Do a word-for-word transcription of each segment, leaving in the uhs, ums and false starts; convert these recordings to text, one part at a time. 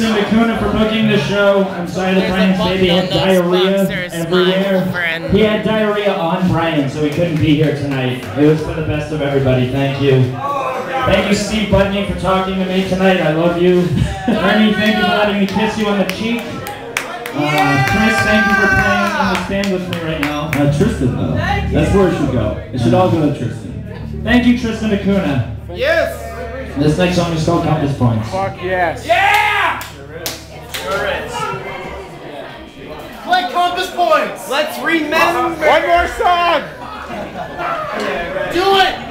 Tristan DeCuna for booking the show. I'm sorry that Brian's baby had diarrhea everywhere. He had diarrhea on Brian, so he couldn't be here tonight. It was for the best of everybody. Thank you. Thank you, Steve Budney, for talking to me tonight. I love you. Ernie, thank you for letting me kiss you on the cheek. Uh, Chris, thank you for playing in the stand with me right now. Uh, Tristan, though. That's where it should go. It should all go to Tristan. Thank you, Tristan DeCuna. Yes! This next song is called Compass Points. Fuck yes. Yeah! Sure is. Sure is. Play Compass Points! Let's remember! One more song! Do it!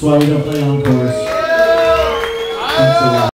why we don't play encores. Thanks a lot.